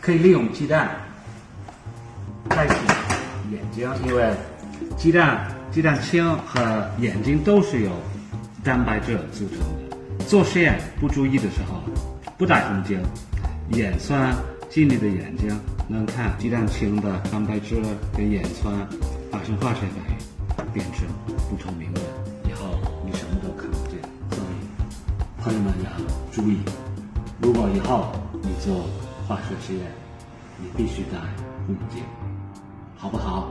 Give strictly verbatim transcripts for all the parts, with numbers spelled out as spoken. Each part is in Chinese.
可以利用鸡蛋代替眼睛，因为鸡蛋、鸡蛋清和眼睛都是由蛋白质组成的。做实验不注意的时候，不戴眼镜，眼酸进你的眼睛，能看鸡蛋清的蛋白质跟眼酸发生化学反应，变成不透明的，以后你什么都看不见。所以朋友们要注意，如果以后你做化学实验，你必须戴护目镜，好不好？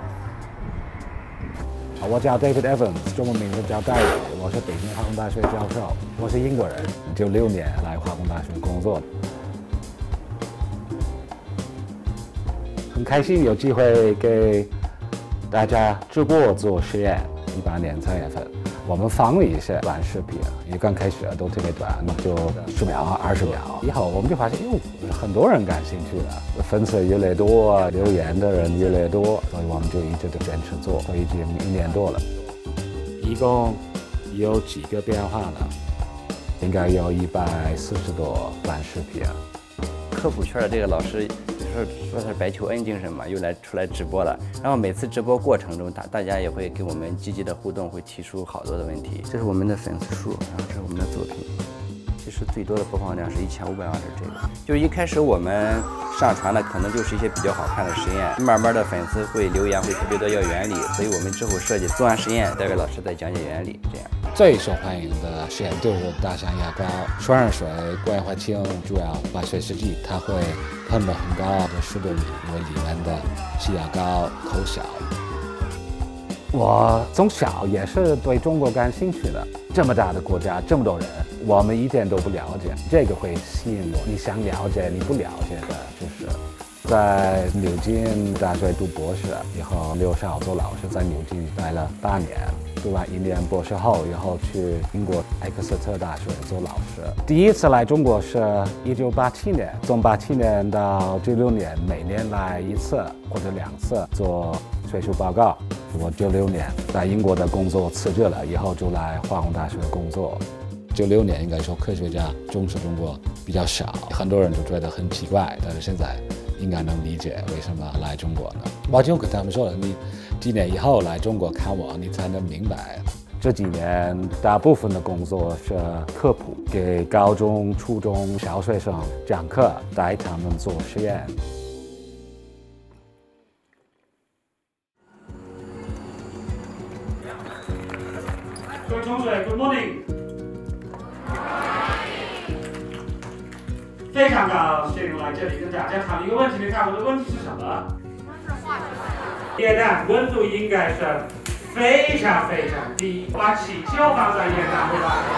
我叫 David Evans， 中文名字叫戴伟，我是北京化工大学教授，我是英国人，九六年来化工大学工作，很开心有机会给大家直播做实验。一八年三月份，我们放了一些短视频，因为刚开始都特别短，就十秒、二十秒。以后我们就发现，哟，很多人感兴趣了，粉丝越来越多，留言的人越来越多，所以我们就一直都坚持做，已经一年多了。一共有几个变化呢？应该有一百四十多短视频。 科普圈的这个老师。说说他是白求恩精神嘛，又来出来直播了。然后每次直播过程中，大大家也会跟我们积极的互动，会提出好多的问题。这是我们的粉丝数，然后这是我们的作品。其实最多的播放量是一千五百万是这个。就是一开始我们上传的可能就是一些比较好看的实验，慢慢的粉丝会留言会特别多要原理，所以我们之后设计做完实验，戴维老师再讲解原理，这样。 最受欢迎的实验就是大象牙膏，双氧水、过氧化氢主要化学试剂，它会喷到很高的湿度里，因为里面的细牙膏口小。我从小也是对中国感兴趣的，这么大的国家，这么多人，我们一点都不了解，这个会吸引我。你想了解，你不了解的，就是在牛津大学读博士以后，刘少做老师，在牛津待了八年。读完一年博士后，然后去英国埃克斯特大学做老师。第一次来中国是一九八七年，从八七年到九六年，每年来一次或者两次做学术报告。我九六年在英国的工作辞职了，以后就来化工大学工作。九六年应该说科学家重视中国比较少，很多人就觉得很奇怪，但是现在应该能理解为什么来中国呢？我就跟他们说了，你几年以后来中国看我，你才能明白。这几年大部分的工作是科普，给高中、初中小学生讲课，带他们做实验。 各位同学 ，Good morning。非常高兴来这里跟大家谈一个问题，你看我的问题是什么？是化学。液氮温度应该是非常非常低，把气球放在液氮会吧？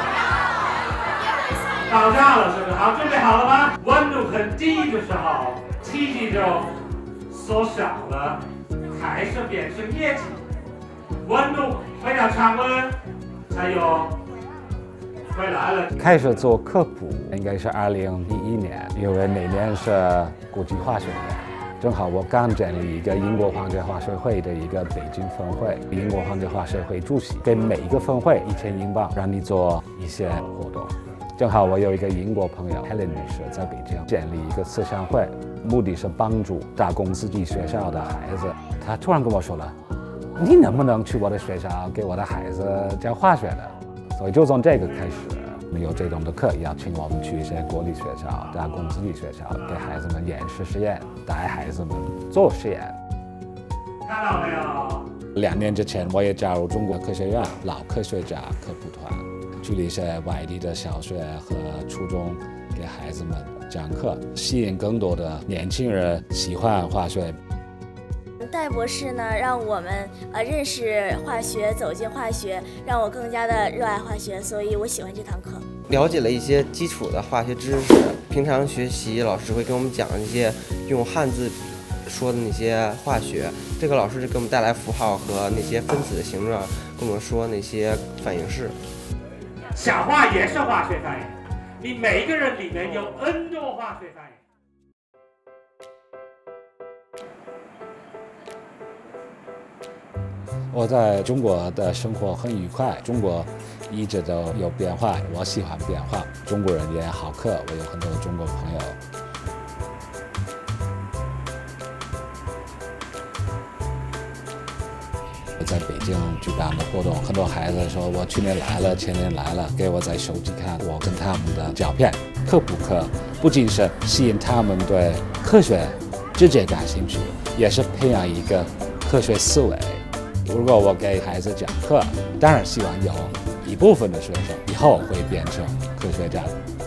爆炸了是不是？好，准备好了吗？温度很低的时候，气体就缩小了，开始变成液体。温度回到常温，才有。回来了。 开始做科普应该是二零一一年，因为那年是国际化学年，正好我刚建立一个英国化学化学会的一个北京分会，英国化学化学会主席给每一个分会一千英镑，让你做一些活动。正好我有一个英国朋友 Helen 女士在北京建立一个思想会，目的是帮助打工子弟学校的孩子。她突然跟我说了，你能不能去我的学校给我的孩子教化学的？所以就从这个开始，我们有这种的课，邀请我们去一些国立学校、打工子弟学校，给孩子们演示实验，带孩子们做实验。 看到没有？ 两年之前，我也加入中国科学院老科学家科普团，去了一些外地的小学和初中，给孩子们讲课，吸引更多的年轻人喜欢化学。 戴博士呢，让我们呃认识化学，走进化学，让我更加的热爱化学，所以我喜欢这堂课。 了解了一些基础的化学知识，平常学习老师会给我们讲一些用汉字说的那些化学，这个老师就给我们带来符号和那些分子的形状，跟我们说那些反应式。 小化也是化学反应，你每一个人里面有 N 多化学反应。 我在中国的生活很愉快，中国一直都有变化，我喜欢变化。中国人也好客，我有很多中国朋友。 在北京举办的活动，很多孩子说我去年来了，前年来了，给我在手机看我跟他们的照片。科普课不仅是吸引他们对科学直接感兴趣，也是培养一个科学思维。如果我给孩子讲课，当然希望有一部分的学生以后会变成科学家。